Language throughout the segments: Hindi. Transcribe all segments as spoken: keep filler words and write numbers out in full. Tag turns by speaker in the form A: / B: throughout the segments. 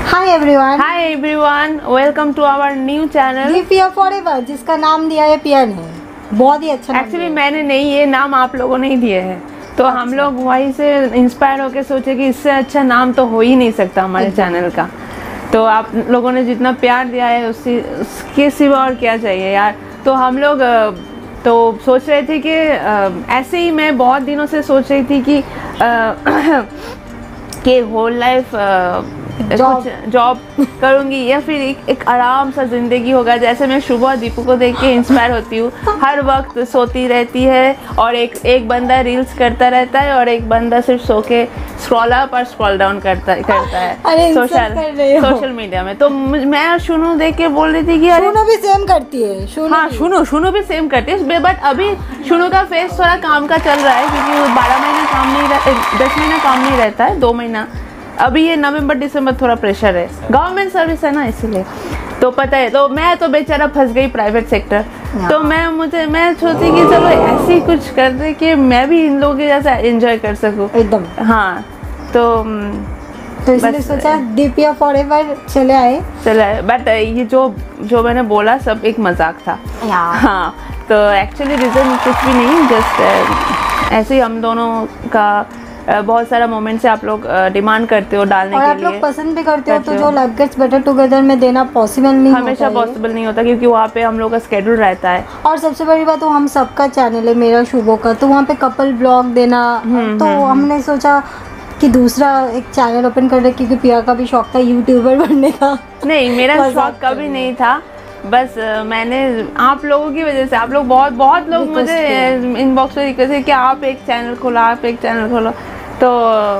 A: Hi everyone
B: hi everyone welcome to our new channel
A: Piya Forever, जिसका नाम दिया है पिया ने। बहुत ही अच्छा।
B: एक्चुअली मैंने नहीं, ये नाम आप लोगों ने ही दिए हैं, तो अच्छा। हम लोग वहीं से इंस्पायर होकर सोचे कि इससे अच्छा नाम तो हो ही नहीं सकता हमारे चैनल का। तो आप लोगों ने जितना प्यार दिया है उससे उसके सिवा और क्या चाहिए यार। तो हम लोग तो सोच रहे थे कि ऐसे ही मैं बहुत दिनों से सोच रही थी कि कि होल लाइफ कुछ जॉब करूँगी या फिर एक, एक आराम सा ज़िंदगी होगा। जैसे मैं सुबह दीपू को देख के इंस्पायर होती हूँ, हर वक्त सोती रहती है और एक एक बंदा रील्स करता रहता है और एक बंदा सिर्फ सो के स्क्रॉल अप और स्क्रॉल डाउन करता करता है सोशल सोशल मीडिया में। तो मैं और शुनू देख के बोल रही थी कि अरे
A: शुनू भी सेम करती है। शुनू
B: हाँ शुनू शुनू भी सेम करती है, बट अभी शुनू का फेस थोड़ा काम का चल रहा है क्योंकि बारह महीना काम नहीं रह दस महीना काम नहीं रहता है, दो महीना अभी ये नवंबर दिसंबर थोड़ा प्रेशर है, गवर्नमेंट सर्विस है ना इसीलिए। तो पता है, तो मैं तो बेचारा फंस गई प्राइवेट सेक्टर। तो मैं मुझे मैं सोची कि चलो ऐसे ही कुछ कर दे कि मैं भी इन लोगों के जैसा एंजॉय कर सकूं एकदम। हाँ तो
A: तो इसलिए सोचा दीपिया फॉरएवर चले आए
B: चले आए बट ये जो जो मैंने बोला सब एक मजाक था। हाँ तो एक्चुअली रीज़न कुछ भी नहीं, जस्ट ऐसे ही हम दोनों का बहुत सारा मोमेंट से आप लोग डिमांड करते हो डालने
A: और
B: के
A: आप
B: लिए,
A: लोग पसंद भी करते हो। तो जो लव गेट्स बेटर टुगेदर में देना पॉसिबल नहीं
B: हमेशा पॉसिबल नहीं होता क्योंकि वहाँ पे हम लोग का स्केड्यूल रहता है।
A: और सबसे बड़ी बात तो हम सबका चैनल है, मेरा शुभो का, तो वहाँ पे कपल ब्लॉग देना। तो हमने सोचा कि दूसरा एक चैनल ओपन कर रहे क्योंकि पिया का भी शौक था यूट्यूबर बनने का।
B: नहीं मेरा शौक कभी नहीं था, बस मैंने आप लोगों की वजह से, आप लोग बहुत बहुत लोग मुझे इनबॉक्स पे रिक्वेस्ट है कि आप एक चैनल खोलो आप एक चैनल खोलो, तो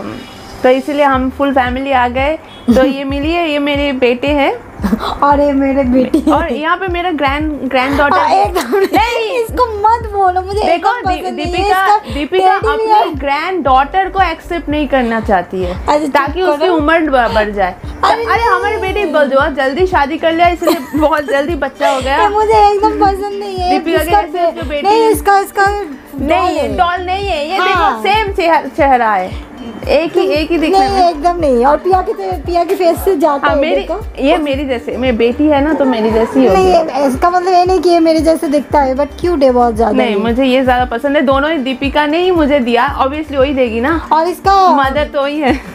B: तो इसीलिए हम फुल फैमिली आ गए। तो ये मिली है, ये मेरे बेटे हैं
A: और ये मेरे बेटी है।
B: और यहाँ पे मेरा ग्रैंड ग्रैंड डॉटर।
A: नहीं इसको मत बोलो, मुझे
B: देखो दीपिका दीपिका अपनी ग्रैंड डॉटर को एक्सेप्ट नहीं करना चाहती है ताकि उसकी उम्र बढ़ जाए। अरे हमारी बेटी बहुत जल्दी शादी कर लिया इसलिए बहुत जल्दी बच्चा हो गया।
A: मुझे एकदम पसंद नहीं है
B: दीपिका के जो बेटी
A: नहीं, इसका इसका
B: नहीं डॉल नहीं है ये। देखो सेम चेहरा है, एक ही एक ही दिखने
A: नहीं, में एकदम नहीं। और पिया की पिया की फेस से जाता
B: है मेरी ये मेरी जैसे, मेरी बेटी है ना तो मेरी जैसी होगी।
A: नहीं इसका मतलब ये नहीं कि ये मेरे जैसे दिखता है, बट क्यूट है बहुत ज्यादा।
B: नहीं मुझे ये ज्यादा पसंद है। दोनों ही दीपिका ने ही मुझे दिया, ऑब्वियसली वही देगी ना,
A: और इसका
B: मदर तो वही है।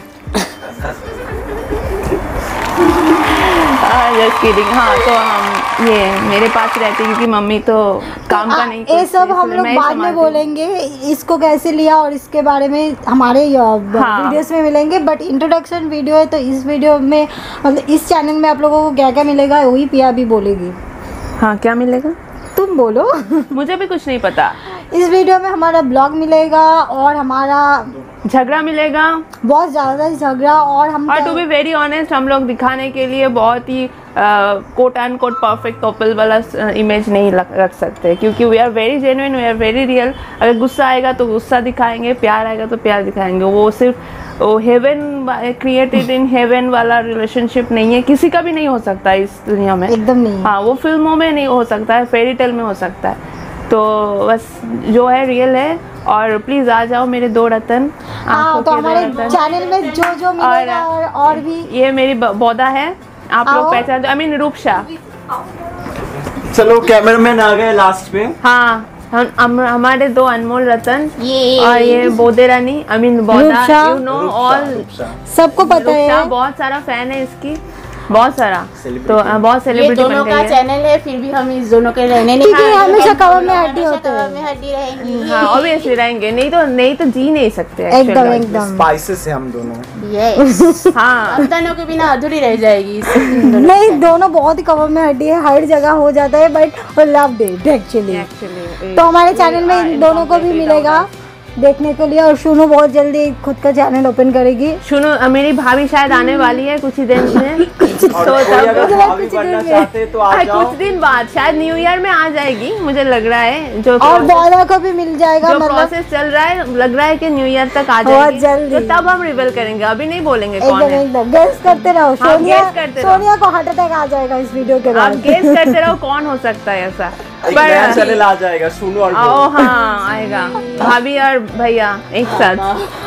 B: Just kidding. हाँ तो हम ये मेरे पास रहती क्योंकि मम्मी तो काम का नहीं करती।
A: ये सब हम लोग बाद में बोलेंगे इसको कैसे लिया और इसके बारे में हमारे हाँ। वीडियोस में मिलेंगे। बट इंट्रोडक्शन वीडियो है तो इस वीडियो में मतलब इस चैनल में आप लोगों को क्या क्या मिलेगा वही पिया भी बोलेगी।
B: हाँ क्या मिलेगा
A: तुम बोलो।
B: मुझे भी कुछ नहीं पता।
A: इस वीडियो में हमारा ब्लॉग मिलेगा और हमारा
B: झगड़ा मिलेगा, बहुत
A: ज़्यादा झगड़ा। और हम
B: और टू बी वेरी ऑनेस्ट हम लोग दिखाने के लिए बहुत ही quote and quote perfect couple वाला इमेज नहीं रख सकते क्योंकि we are very genuine, we are very real. अगर गुस्सा आएगा तो गुस्सा दिखाएंगे, प्यार आएगा तो प्यार दिखाएंगे। वो सिर्फ वो हेवन क्रिएटेड इन हेवन वाला रिलेशनशिप नहीं है, किसी का भी नहीं हो सकता इस दुनिया में, एकदम नहीं। हाँ वो फिल्मों में नहीं हो सकता है, फेरी टेल में हो सकता है। तो बस जो है रियल है। और प्लीज आ जाओ मेरे दो रतन।
A: हाँ तो हमारे चैनल में जो जो मिलेगा और, और भी ये
B: मेरी बौदा है, आप लोग पहचान दो, आई मीन रूपशा।
C: चलो कैमरामैन आ गए लास्ट पे।
B: हाँ हम, हम हमारे दो अनमोल रतन ये और ये बोदे रानी, आई मीन बौदा, यू नो ऑल,
A: सबको पता है।
B: बहुत सारा फैन है इसकी, बहुत सारा। तो बहुत सेलिब्रिटी
D: बन गई है। दोनों का चैनल है फिर भी हम इस दोनों के रहने नहीं,
A: क्योंकि हमेशा कवर में हड्डी होते हैं,
D: में हड्डी रहेंगी।
B: हाँ ऑब्वियसली रहेंगे, नहीं तो नहीं तो जी नहीं सकते
A: एकदम एकदम।
C: स्पाइसेस है हम दोनों।
D: यस
B: हाँ
D: हम दोनों के बिना अधूरी रह जाएगी।
A: नहीं दोनों बहुत ही कवर में हड्डी है, हर जगह हो जाता है, बट लव इट एक्चुअली। तो हमारे चैनल में इन दोनों को भी मिलेगा देखने के लिए। और शुनू बहुत जल्दी खुद का चैनल ओपन करेगी।
B: शुनू मेरी भाभी शायद आने वाली है कुछ ही दिन में।
C: तो
B: कुछ दिन बाद शायद न्यू ईयर में आ जाएगी मुझे लग रहा है। जो
A: और बौदा को भी मिल जाएगा,
B: जो प्रोसेस चल रहा है लग रहा है कि न्यू ईयर तक आ जाएगी
A: जल्दी।
B: तो तब हम रिवील करेंगे, अभी नहीं बोलेंगे कौन है।
A: एकदम गेस करते रहो। सोनिया सोनिया को हार्ट अटैक आ जाएगा इस वीडियो के बाद।
B: आप गेस करते रहो कौन हो सकता है ऐसा।
C: चैनल आ जाएगा सुनो और
B: हाँ आएगा भाभी और भैया एक साथ।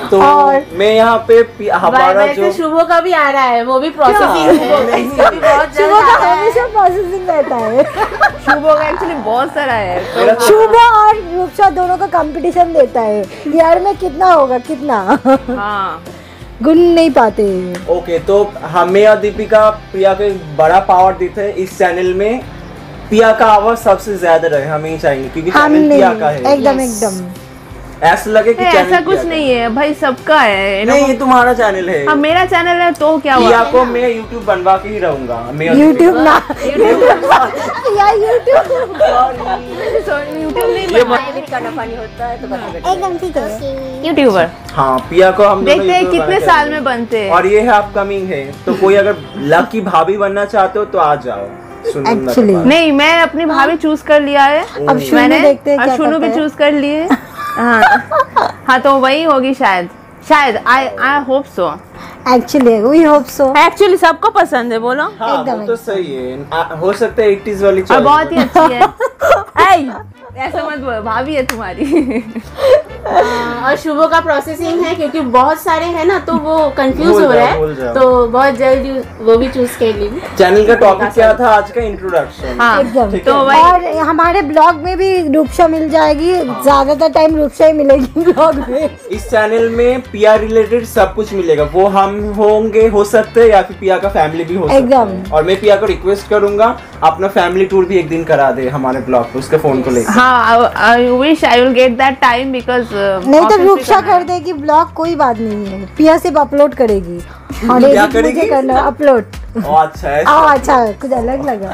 C: तो
A: और-
C: मैं यहाँ पे पि- हमारा
D: वैसे
C: जो
D: शुभो का भी आ रहा है, वो भी प्रोसेसिंग है,
C: नहीं।
D: इसका भी बहुत जल्द
A: शुभ
D: आ
A: का
D: रहा है।
A: हमेशा प्रोसेसिंग रहता है।
B: शुभो का एक्चुअली बहुत सारा है तो
C: मेरा-
A: शुभ और रूपसा दोनों का कंपटीशन देता है यार में कितना होगा कितना
B: हाँ
A: गुन नहीं पाते।
C: ओके, तो हमें और दीपिका प्रिया को एक बड़ा पावर देते हैं इस चैनल में। प्रिया का आवाज सबसे ज्यादा रहे, हम ही चाहेंगे क्योंकि
A: हम
C: चैनल प्रिया
A: नहीं
C: का है।
A: एकदम
D: Yes.
A: एकदम
C: ऐसा लगे कि
B: नहीं,
C: चैनल
B: ऐसा कुछ
C: प्रिया का
B: नहीं है भाई, सबका है
C: नहीं, ये तुम्हारा चैनल है।
B: अब मेरा चैनल है तो क्या हुआ
C: प्रिया को मैं यूट्यूब बनवा के ही रहूंगा। मैं और
A: यूट्यूब ना
B: यूट्यूब
A: यार यूट्यूब
B: यूट्यूब नहीं
C: ये
B: बनवा-
A: एकदम ठीक है।
B: यूट्यूबर
C: हाँ, प्रिया को हम दोनों
B: देखते हैं
C: यूट्यूबर
B: कितने
C: बना
B: साल
C: के
B: में बनते हैं।
C: और ये है अपकमिंग है, तो कोई अगर लकी भाभी बनना चाहते हो तो आ जाओ सुनंदा के
A: Actually.
C: पास।
B: नहीं, मैं अपनी भाभी चूज कर लिया है।
A: अब शुनु
B: मैंने
A: देखते हैं
B: और
A: क्या
B: शुनु
A: करता
B: भी
A: है।
B: चूज कर लिए। हाँ हाँ, तो वही होगी शायद शायद I I hope so.
A: Actually we hope so.
B: Actually सबको पसंद है, बोलो।
C: हाँ,
A: एकदम
C: वो तो सही है। आ, हो सकता है एटीज़ वाली
B: और
C: चॉइस
B: बहुत ही
C: हो।
B: अच्छी है। ऐ, ऐसा मत बोलो, भाभी है तुम्हारी।
D: हाँ, और शुभो का प्रोसेसिंग है क्योंकि बहुत सारे हैं ना, तो वो कंफ्यूज
C: भूल
D: हो रहा
C: जाओ, भूल
D: है,
C: जाओ।
D: तो बहुत जल्दी वो भी चूज कर ली।
C: चैनल का टॉपिक क्या था आज का? इंट्रोडक्शन।
B: हाँ,
A: एकदम
C: ठीक
B: तो
C: है।
B: वही
A: और हमारे ब्लॉग में भी रूपसा मिल जाएगी, ज्यादातर टाइम रूपसा ही मिलेगी ब्लॉग में।
C: इस चैनल में पिया रिलेटेड सब कुछ मिलेगा। वो हम होंगे, हो सकते हैं, या फिर पिया का फैमिली भी हो सकता
A: एकदम।
C: है। और मैं पिया को रिक्वेस्ट करूंगा अपना फैमिली टूर भी एक दिन करा दे हमारे ब्लॉग पे, उसके फोन को लेकर।
B: हाँ, I wish I will get that time because
A: नहीं तो रूपसा कर देगी ब्लॉग, कोई बात नहीं है, पिया सिर्फ अपलोड करेगी और
C: क्या
A: edit
C: करेगी?
A: मुझे करना अपलोड।
C: ओ, अच्छा है।
A: आ अच्छा कुछ अलग लगा।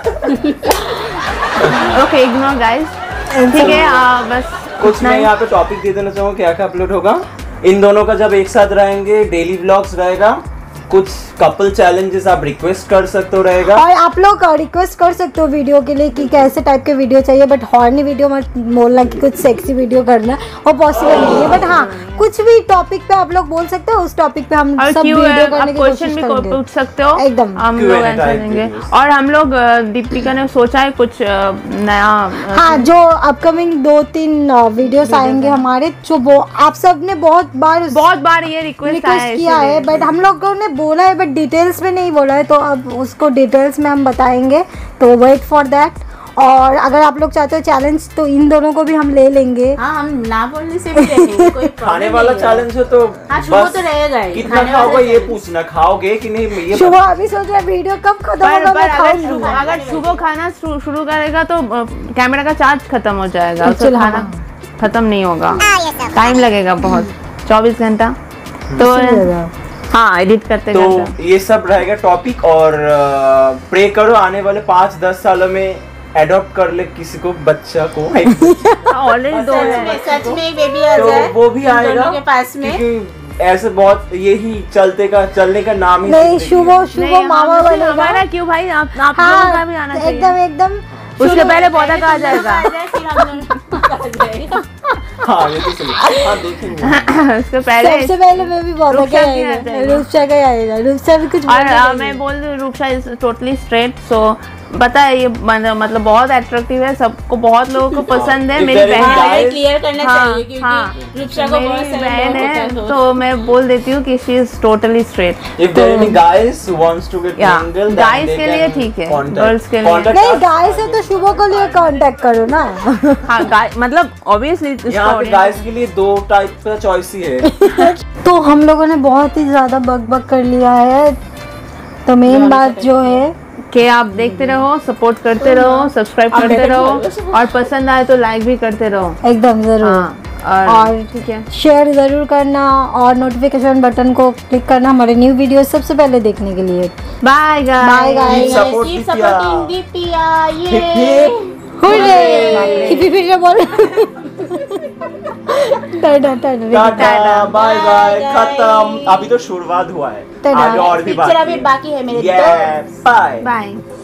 B: Okay, ignore guys. ठीक है, आ, बस
C: कुछ
B: इतना
C: मैं
B: ही।
C: यहाँ पे टॉपिक दे देना चाहूँगा क्या क्या अपलोड होगा। इन दोनों का जब एक साथ रहेंगे डेली व्लॉग्स रहेगा, कुछ कपल चैलेंजेस आप रिक्वेस्ट कर सकते हो रहेगा।
A: और आप लोग रिक्वेस्ट कर सकते हो वीडियो के लिए कि कैसे टाइप के वीडियो चाहिए, बट हॉर्नी वीडियो मत बोलना कि कुछ सेक्सी वीडियो करना, वो पॉसिबल नहीं है। बट हाँ, कुछ भी टॉपिक पे आप लोग बोल सकते हो, उस टॉपिक पे हम
B: और
A: सब
B: क्यों
A: वीडियो
B: है,
A: करने
B: आप
A: की
B: क्वेश्चन
A: कोशिश
B: भी को-
A: करेंगे।
B: पूछ सकते हो,
A: एकदम।
B: हम
C: Q and
B: लोग
C: A
B: आंसर
C: type
B: देंगे।
C: videos।
B: और हम लोग अ, दीपिका ने सोचा है कुछ अ, नया अ,
A: हाँ, जो अपकमिंग दो तीन वीडियोस आएंगे हमारे, जो वो आप सब ने बहुत बार उस-
B: बहुत बार ये रिक्वेस्ट आया
A: रिक्वेस्ट
B: है,
A: किया है,
B: इसलिए।
A: बट हम लोगों ने बोला है बट डिटेल्स में नहीं बोला है, तो अब उसको डिटेल्स में हम बताएंगे, तो वेट फॉर दैट। और अगर आप लोग चाहते हो चैलेंज, तो इन दोनों को भी हम ले लेंगे।
D: हाँ, हम ना बोलने से भी रहेंगे, कोई problem
C: खाने वाला
D: नहीं है।
C: चैलेंज है तो
D: हाँ, शुभ
C: बस
D: तो रहेगा ही।
C: कितना
D: खाने वाला
C: खाओगे ये
D: challenge।
C: पूछना, खाओगे कि नहीं ये
A: शुभ अभी सोच रहा है वीडियो कब खत्म
B: पर,
A: होगा,
B: पर
A: मैं
B: अगर
A: खाऊंगी।
B: शुभ अगर शुभ खाना शुरू शुरू करेगा तो अ, कैमरा का चार्ज खत्म हो जाएगा,
A: अच्छा,
B: तो खाना खत्म नहीं होगा, टाइम लगेगा बहुत, चौबीस घंटा। तो हाँ, एडिट करते
C: तो
B: करते
C: ये सब रहेगा टॉपिक। और प्रे करो आने वाले पाँच दस सालों में एडॉप्ट कर ले किसी को, बच्चा को।
B: ऑलरेडी दो
D: सच
B: है।
D: में सच में एक बेबी आ
C: तो
D: जाए
C: वो भी
D: इन
C: आएगा
D: दोनों के पास में।
C: क्योंकि ऐसे बहुत यही चलते का चलने का नाम ही
A: नहीं,
C: जिंदगी
A: शुभ
C: है।
A: शुभ
B: नहीं,
A: मामा
B: हम-
A: बनेगा।
B: हमारा क्यों भाई, आप आप लोगों का भी आना
A: हाँ, एकदम
B: चाहिए।
A: एकदम
B: उसके पहले पौधा का आ
D: पहले तुम
B: जाएगा।
D: लोग आ जाए, फिर हम दोनों का आ जाएगा।
C: हाँ, ये तो सही। हाँ, देखेंगे।
B: उसके पहले
A: सबसे पहले मैं भी बहुत
B: रूपसा
A: आगे
B: भी आ
A: आएगा,
B: जाएगा।
A: रूपसा का ही आएगा, रूपसा भी कुछ
B: और
A: बोलने
B: अ,
A: नहीं
B: मैं
A: है।
B: बोल रही हूँ Rupsa is totally straight, so पता है ये मतलब मतलब बहुत अट्रैक्टिव है, सबको बहुत लोगों को पसंद है।
C: If
B: मेरी
C: there is
B: बहन
D: हाँ,
B: है,
D: ये क्लियर करना
B: हाँ,
D: चाहिए क्योंकि
B: हाँ।
D: रूपसा को बहुत
B: मेरी
D: सारे
B: बहन
D: लोग
B: है,
D: होता है,
B: तो मैं बोल देती हूँ कि she is totally straight.
C: If there any guys who wants to get
B: Yeah,
C: mingled, then
B: guys
C: they
B: के लिए
C: can
B: ठीक है,
C: contact-
B: girls के लिए-
C: contact
A: नहीं,
C: us.
A: गाय से तो शुभ को लिए कांटेक्ट करो ना।
B: हाँ, guy- मतलब ऑब्वियसली
C: यहाँ पे गाइस के लिए दो टाइप का चॉइस ही है।
A: तो हम लोगों ने बहुत ही ज्यादा बक बक कर लिया है, तो मेन बात जो है
B: कि आप देखते रहो, सपोर्ट करते रहो, सब्सक्राइब करते रहो, और पसंद आए तो लाइक भी करते रहो।
A: एकदम जरूर,
B: हाँ, और
A: और
B: ठीक है,
A: शेयर जरूर करना और नोटिफिकेशन बटन को क्लिक करना हमारे न्यू वीडियो सबसे पहले देखने के लिए।
B: Bye guys.
A: Bye guys.
C: Keep support
D: Keep
C: Dipya.
D: supporting Dipya,
C: Hip
D: ये
C: hip.
A: हुर्रे! हिपी फिर बोल। Tata tata.
C: Tata, bye bye, खत्म। अभी तो शुरुआत हुआ है,
A: टाटा।
C: आगे और भी
D: पिक्चर अभी
C: बाकी
D: बाकी है मेरे
C: है।
D: दोस्त।
C: बाय।
B: बाय।